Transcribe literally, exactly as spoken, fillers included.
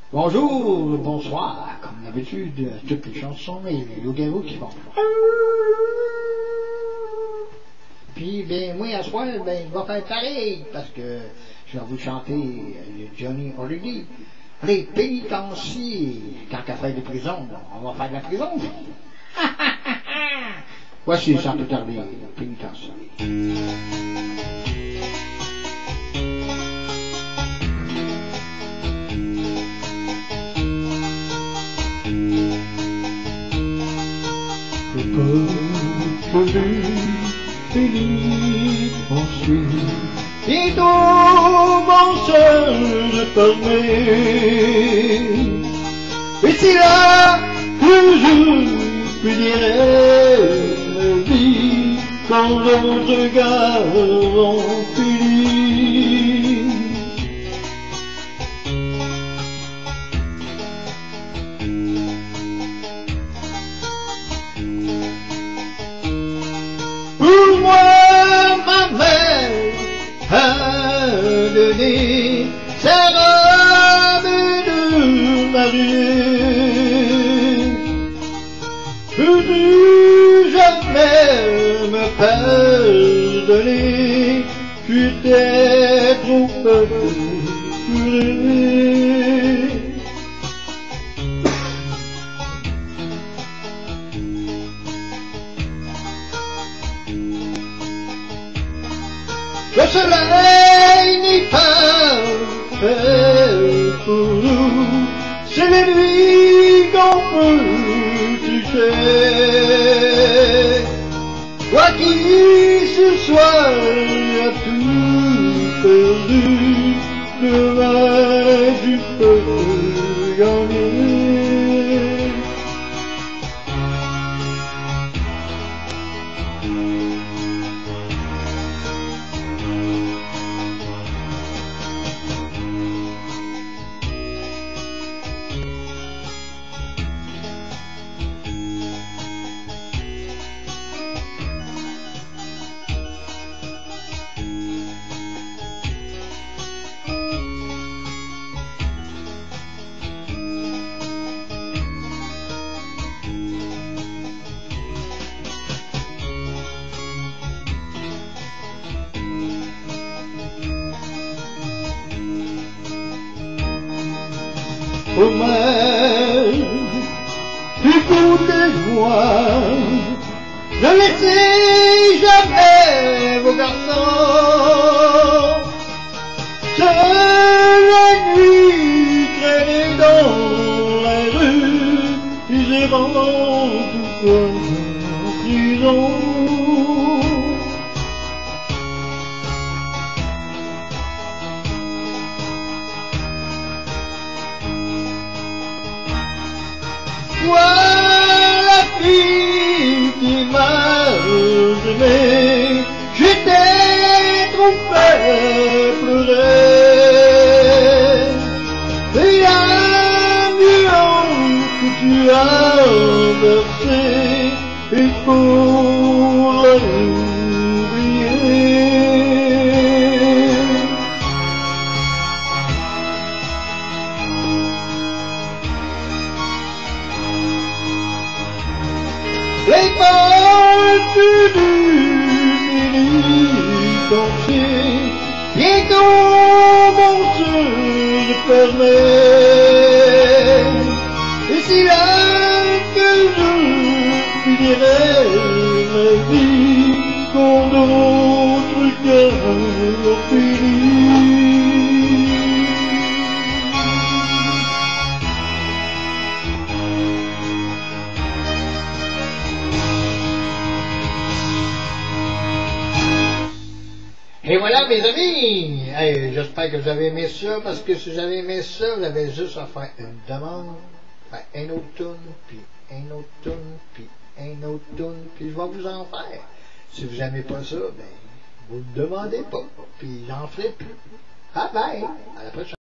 Bonjour, bonsoir, comme d'habitude, toutes les chansons et les loups-garous qui vont. Puis, ben, moi, à soir, ben, je vais faire pareil, parce que je vais vous chanter euh, Johnny Hallyday. Les pénitenciers, quand qu'à faire des prisons, on va faire de la prison. Voici, sans plus tarder, les pénitenciers. Le peuple pénitencier est au bon seul fermé. Et c'est là que je punirai ma vie quand d'autres gars ont fini. Pour moi, ma mère a donné sa robe de mariée. Je n'ai jamais me pardonner, j'étais trop purée. Le soleil n'est pas fait pour nous, c'est la nuit qu'on peut toucher. Toi qui ce soir as tout perdu, demain tu peux gagner. Oh mère, écoutez-moi, ne laissez jamais vos garçons seuls la nuit traîner dans la rue, ils errant tout comme en prison. Toi, la fille qui m'a aimé, j'étais trop fait pleurer. Et la violence que tu as versée, il faut l'oublier. Les portes du pénitencier bientôt vont se fermer. Et c'est là que je finirai ma vie quand d'autres cœurs ont fini. Et voilà mes amis, hey, j'espère que vous avez aimé ça, parce que si vous avez aimé ça, vous avez juste à faire une demande, faire un autre tune, puis un autre tune, puis un autre tune, puis je vais vous en faire. Si vous n'aimez pas ça, ben, vous ne demandez pas, puis j'en ferai plus. Bye bye, à la prochaine.